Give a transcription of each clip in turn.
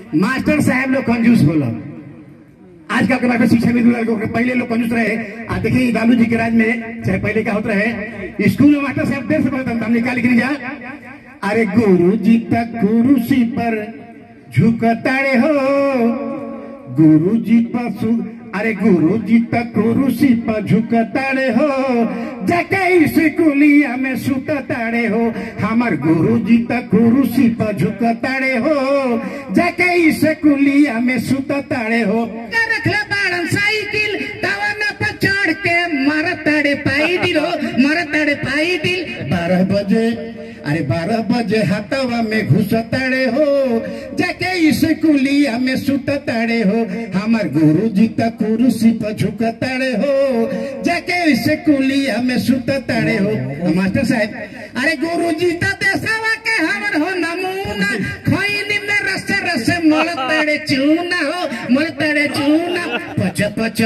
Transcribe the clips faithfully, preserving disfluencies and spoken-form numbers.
Master साहब लोग कंजूस बोलो। आजकल के मास्टर शिक्षा विद पहले लोग कंजूस रहे। आज देखिए लालू जी के राज में चाहे पहले क्या होता रहे, स्कूल में मास्टर साहब देर से पढ़ता हम निकाल लिख जा। अरे गुरु जी तक कुर्सी पर झुकताड़े हो, गुरु जी पर अरे गुरु जी तक कुर्सी पर झुकताड़े हो, जाके स्कूलिया में सुतताड़े हो। हमार गुरु जी तक कुर्सी पर झुकताड़े हो, जाके स्कूलिया में सुतताड़े हो। रखले बाड़न साइकिल टावर पर चढ़ के मारताड़े पाई दिल हो, मारताड़े पाई दिल। बारह बजे अरे बारह बजे हाथवा में घुसताड़े हो, जाके स्कूलिया में सुतताड़े हो। हमार गुरु जी तक कुर्सी पर झुकताड़े हो, जाके स्कूलिया में सुतताड़े हो। मास्टर साहब अरे गुरु जी तो देशवा के हमर हो नमूना, खैनी में रसे रसे मलताड़े चूना हो, मलताड़े चूना। पच पच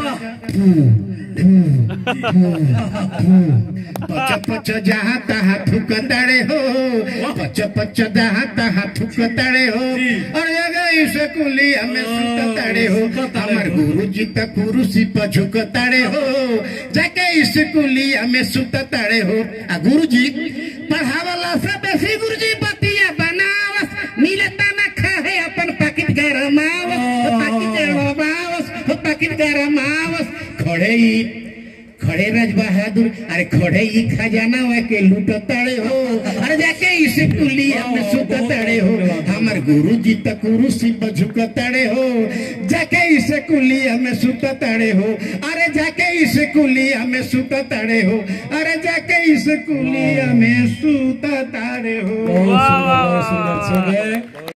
पच पच जहाँ तहाँ थूकताड़े हो, पच पच जहाँ तहाँ थूकताड़े हो। और अगर स्कूलिया में सुतताड़े हो, हमार गुरु जी तक कुर्सी पर झुकताड़े हो, जाके स्कूलिया में सुतताड़े हो। आ गुरु जी पढ़ावला से बेसी गुरु जी बतिया बनावस, मिलता न खाए अपन पाकिट गरमावस, पाकिट गरमावस, पाकिट गरमावस। खड़े ही खड़े राज बहादुर अरे खड़े ही खजाना के लूटताड़े हो, अरे जाके स्कूलिया में सुतताड़े हो। हमार गुरु जी तक कुर्सी पर झुकताड़े हो, जाके स्कूलिया में सुतताड़े हो। अरे जाके स्कूलिया में सुतताड़े हो, अरे जाके स्कूलिया में सुतताड़े हो।